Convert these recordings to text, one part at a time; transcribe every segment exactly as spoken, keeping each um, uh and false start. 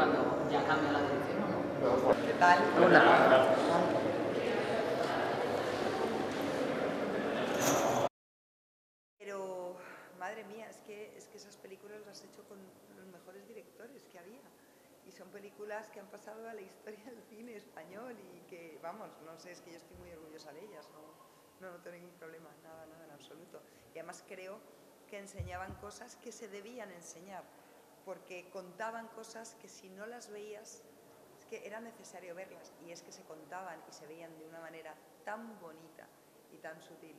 cuando ya cambia la dirección o no. ¿Qué tal? Hola. Pero, madre mía, es que, es que esas películas las he hecho con los mejores directores que había. Y son películas que han pasado a la historia del cine español y que, vamos, no sé, es que yo estoy muy orgullosa de ellas, no, no, no tengo ningún problema, nada, nada en absoluto. Y además creo que enseñaban cosas que se debían enseñar, porque contaban cosas que si no las veías, es que era necesario verlas, y es que se contaban y se veían de una manera tan bonita y tan sutil,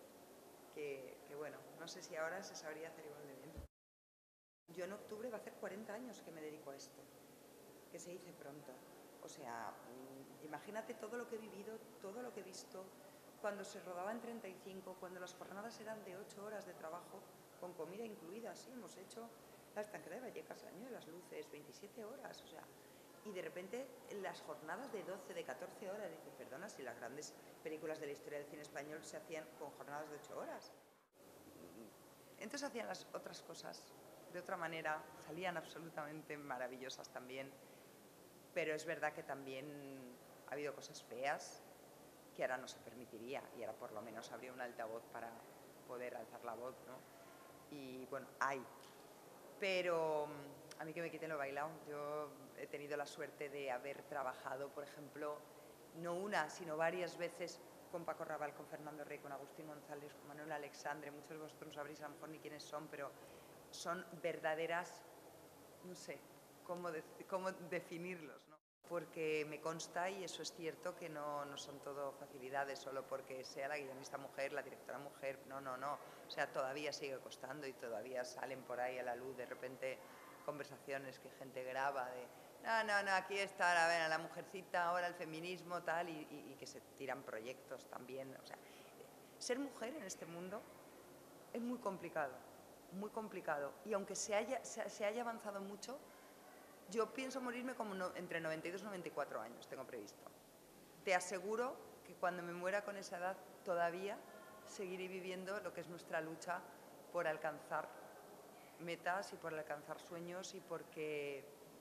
que, que bueno, no sé si ahora se sabría hacer igual de bien. Yo en octubre va a hacer cuarenta años que me dedico a esto, que se dice pronto. O sea, imagínate todo lo que he vivido, todo lo que he visto, cuando se rodaba en treinta y cinco, cuando las jornadas eran de ocho horas de trabajo, con comida incluida, sí, hemos hecho la estanquera de Vallecas, el año de las luces, veintisiete horas, o sea, y de repente las jornadas de doce, de catorce horas, dices, perdona, si las grandes películas de la historia del cine español se hacían con jornadas de ocho horas. Entonces hacían las otras cosas de otra manera, salían absolutamente maravillosas también, pero es verdad que también ha habido cosas feas que ahora no se permitiría, y ahora por lo menos habría un altavoz para poder alzar la voz, ¿no? Y bueno, hay. Pero a mí que me quiten lo bailado. Yo he tenido la suerte de haber trabajado, por ejemplo, no una, sino varias veces con Paco Raval, con Fernando Rey, con Agustín González, con Manuel Alexandre. Muchos de vosotros no sabréis a lo mejor ni quiénes son, pero son verdaderas, no sé cómo, de, cómo definirlos, ¿no? Porque me consta, y eso es cierto, que no, no son todo facilidades solo porque sea la guionista mujer, la directora mujer, no, no, no. O sea, todavía sigue costando y todavía salen por ahí a la luz de repente conversaciones que gente graba de no, no, no, aquí está la, ver, la mujercita, ahora el feminismo, tal, y, y, y que se tiran proyectos también. O sea, ser mujer en este mundo es muy complicado, muy complicado. Y aunque se haya, se, se haya avanzado mucho, yo pienso morirme como no, entre noventa y dos y noventa y cuatro años, tengo previsto. Te aseguro que cuando me muera con esa edad todavía seguiré viviendo lo que es nuestra lucha por alcanzar metas y por alcanzar sueños y porque,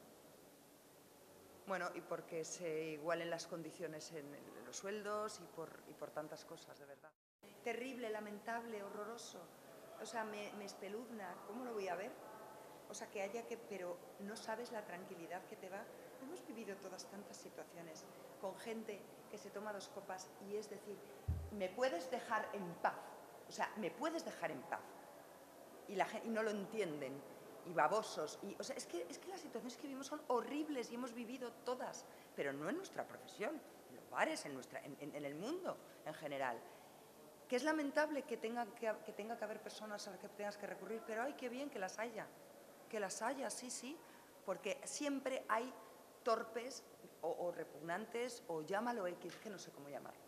bueno, y porque se igualen las condiciones en los sueldos y por, y por tantas cosas, de verdad. Terrible, lamentable, horroroso. O sea, me, me espeluzna. ¿Cómo lo voy a ver? O sea, que haya que... Pero no sabes la tranquilidad que te va. Hemos vivido todas tantas situaciones con gente que se toma dos copas y es decir, me puedes dejar en paz. O sea, me puedes dejar en paz. Y, la gente, y no lo entienden. Y babosos. Y, o sea, es que, es que las situaciones que vivimos son horribles y hemos vivido todas. Pero no en nuestra profesión, en los bares, en, nuestra, en, en, en el mundo en general. Que es lamentable que tenga que, que tenga que haber personas a las que tengas que recurrir, pero ay, qué bien que las haya. Que las haya, sí, sí, porque siempre hay torpes o, o repugnantes o llámalo X, que no sé cómo llamarlo.